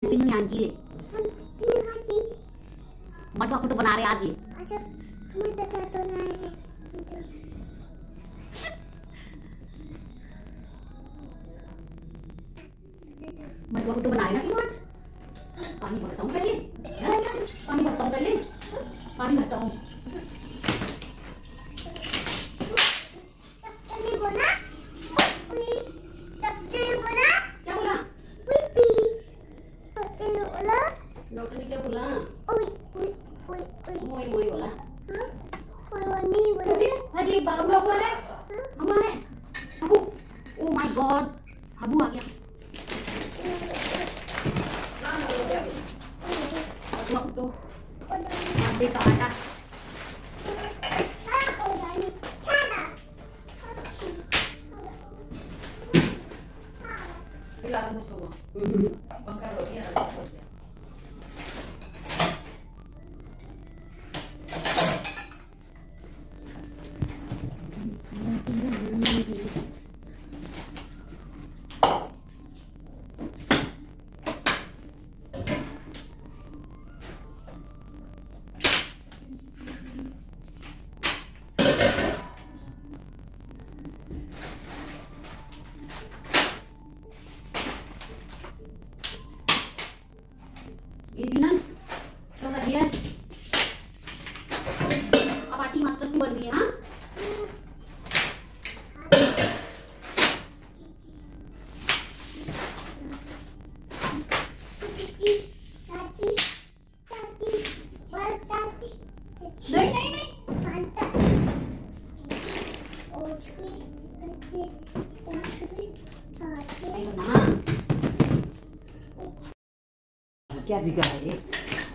पिनू यहाँ जी ले बटवा फोटो बना रहे आज ये। अच्छा मैं तो तो नहीं है बटवा फोटो बना रहे ना पिनू आज। पानी भरता हूँ पहले, पानी भरता हूँ पहले, पानी भरता हूँ। डॉक्टर ने क्या बोला? ओए ओए ओए ओए मोई मोई बोला। हां कोई नहीं बोला। हाजी बाबू बोले हमारे हबू। ओ माय गॉड हबू आ गया। तो आटे का आटा ये ना तो बढ़िया। अब आटी मास्टर की बन रही है। हाँ नहीं नहीं नहीं क्या बिगड़ा है ये?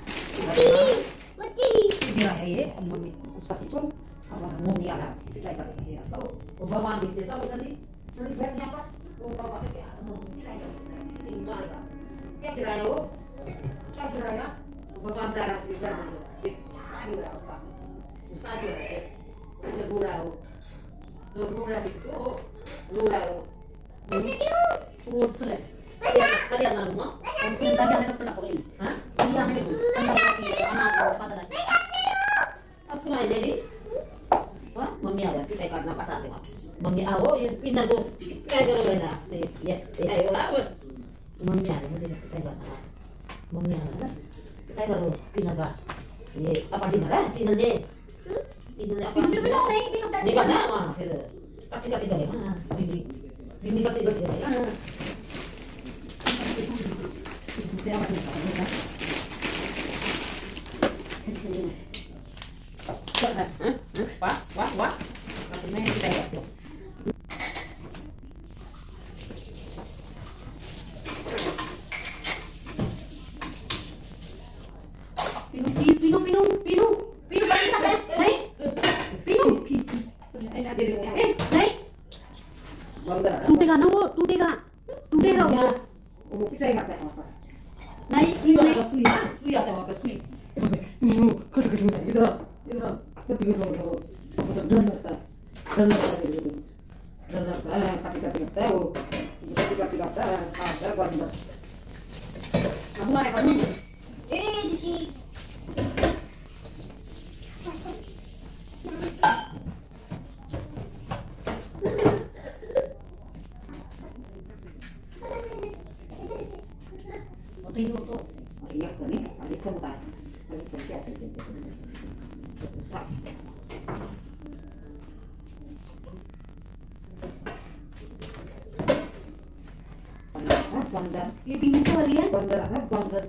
बिगड़ा है ये मम्मी उसका तो अब मम्मी आ रहा है क्या करते हैं तो वो भगवान भी देता है जल्दी जल्दी बैठ यहाँ पर वो बाबा के क्या गिराया वो क्या गिराया भगवान जा रहा है सारी हो रहा उसका सारी हो रहा है ऐसे बूढ़ा हो तो बूढ़ा भी तो बूढ़ा हो वो चले kalian lalu mau mungkin tadi ada dokter apa ini hah iya ada anak pada lagi aku lah jadi wah mami ada kita karena pas saat itu mami awo ya pindah go kayak kalau benda ya ayo apa mami ada jadi kita karena mami ada kita kalau pindah ga ये apa di mana pindah deh pindah apa pindah नहीं tadi karena wah फिर pasti enggak pindah ya ini pasti enggak pindah ya wah wah katanya kita ya tuh pinu balik tak ya naik pinu naik टूटेगा ना वो टूटेगा वो वो पिटाई करता है वहाँ पर नहीं सुई आता है वहाँ पे सुई कट इधर कट डर लगता है काटी करता है वो काटी करता है हाँ डर करता है हमारे बाबू ए जी itu tuh iya kan nih ada kontak ada persiapan bandar ये पीछे तो वाली है bandar ada bandar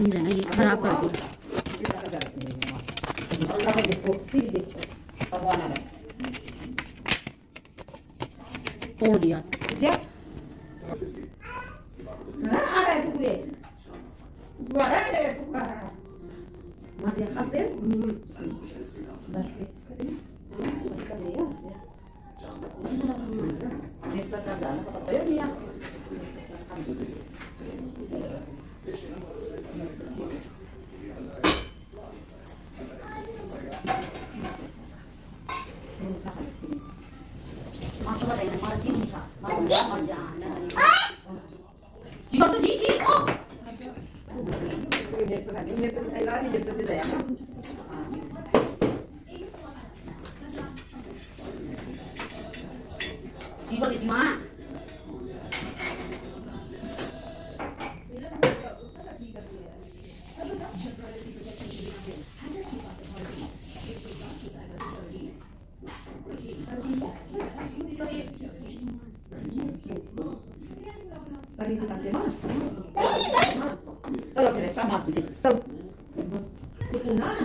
चीज है ना, ये खराब कर दी। तोड़ दिया। Masih hadir? Masuk ada yang marah sih bisa. Jika tuh Cici, oh. Jika tuh cuma. Tadi kita mana? Kalau kita sama sih, sel. Itu mana?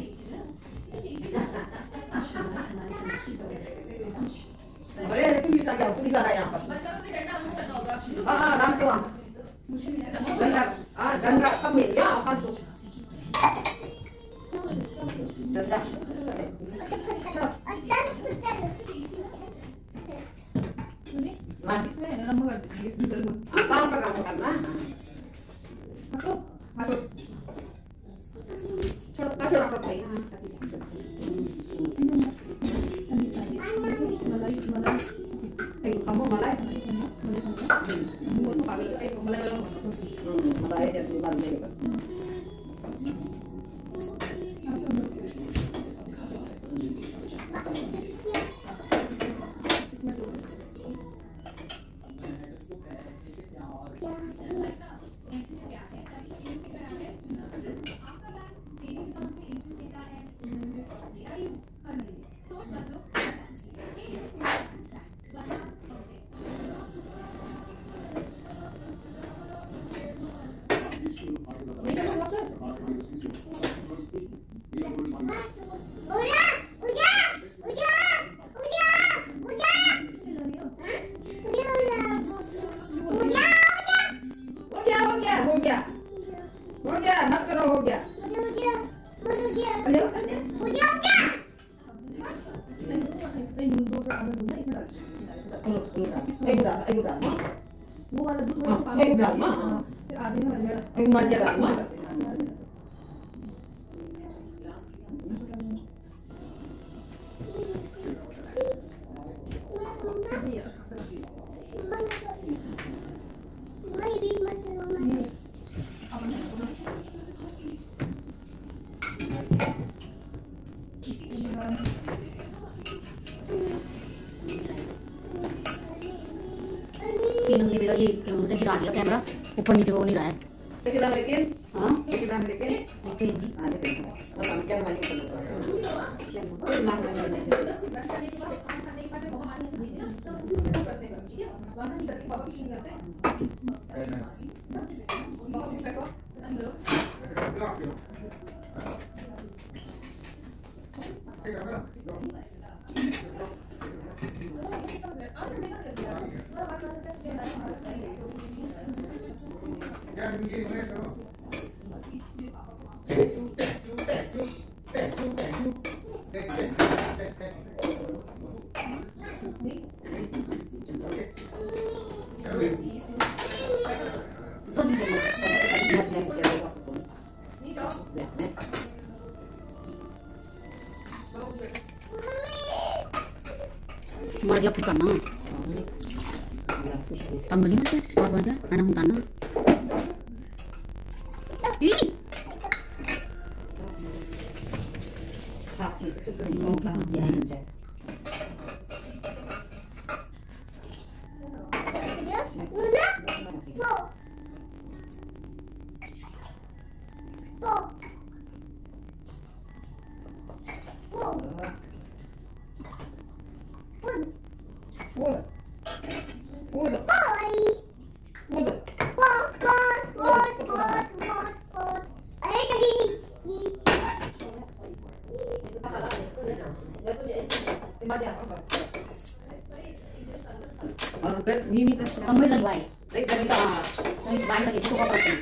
Boleh itu bisa jauh, itu bisa kayak apa? Rangkuang. Danda kami ya apa tuh? Danda. Apa kamu karena? Masuk. Masuk apa kayak? Kamu malai. Malai jadi malai. ये गिरा दिया camera, ऊपर नीचे को नहीं रहा है। Kita bikin? हाँ? Kita bikin? Mari dia bukan mah. Tanggal 5 tuh, apa aja? Anak tanah. Ih. और फिर मीमी का Kamu bisa baik. lấy ra đi à Saya baik lagi itu kok penting.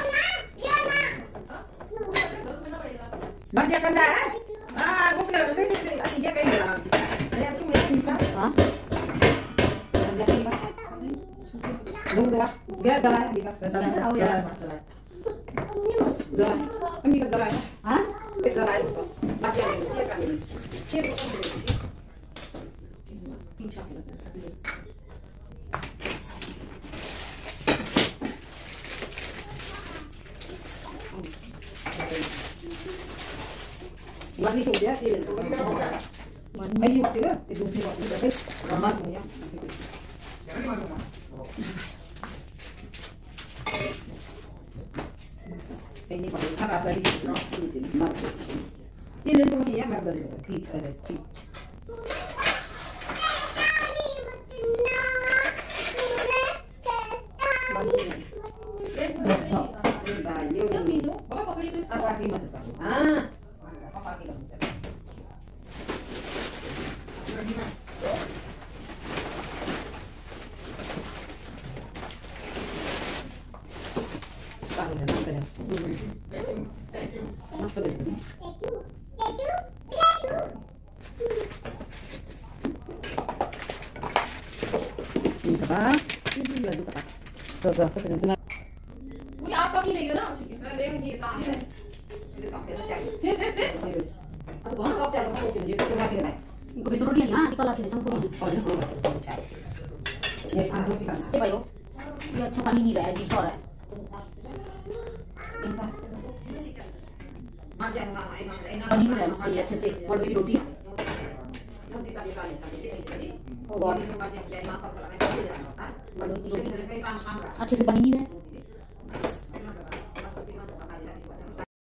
bắt ra con đã à có phải là cái anh biết cái này là anh xuống mình bắt Hah? đúng rồi ghé ra lại bị cắt ra lại Oh, ra ya. lại rồi anh bị cắt ra lại Hah? cái ra lại bắt ra mình chia cả mình chia được không được tin chắc là Mas ni sudah sih. Ayo waktu lah, itu sih waktu itu. Ramai punya. Ini pakai sangat sari. Ini tuh dia berber kita ada. Ah. Ui, आप कब नहीं लेंगे ना? Ibu turun dia ya, kita lagi sama kurang. Coba yo. Ya cepat ini lah, di sore. Pani udah masih ya cese, mau di roti. Oh, अच्छा से पानी नहीं है